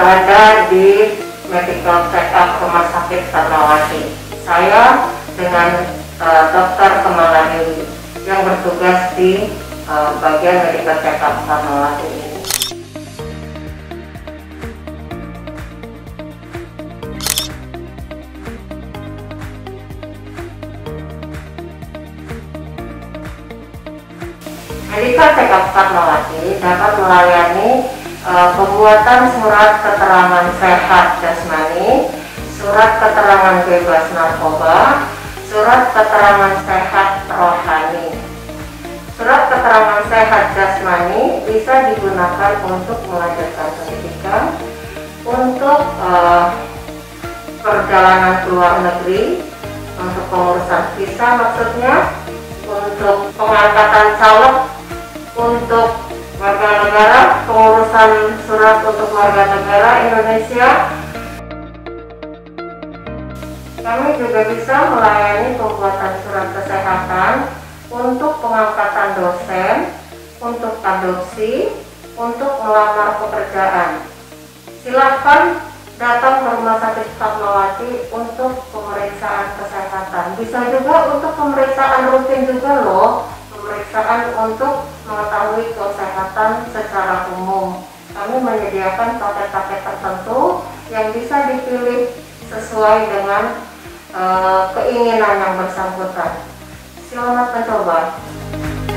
berada di medical check up Rumah Sakit Fatmawati. Saya dengan Dr. Kemala Dewi yang bertugas di bagian medical check up Fatmawati ini. Medical check up Fatmawati dapat melayani pembuatan surat keterangan sehat jasmani, surat keterangan bebas narkoba, surat keterangan sehat rohani. Surat keterangan sehat jasmani bisa digunakan untuk melanjutkan pendidikan, untuk perjalanan ke luar negeri, untuk pengurusan visa maksudnya, untuk pengangkatan caleg, untuk warga negara, pengurusan surat untuk warga negara Indonesia. Kami juga bisa melayani pembuatan surat kesehatan untuk pengangkatan dosen, untuk adopsi, untuk melamar pekerjaan. Silakan datang ke Rumah Sakit Fatmawati untuk pemeriksaan kesehatan. Bisa juga untuk pemeriksaan rutin juga loh, pemeriksaan untuk mengetahui kesehatan secara umum. Kami menyediakan paket-paket tertentu yang bisa dipilih sesuai dengan keinginan yang bersangkutan. Selamat mencoba.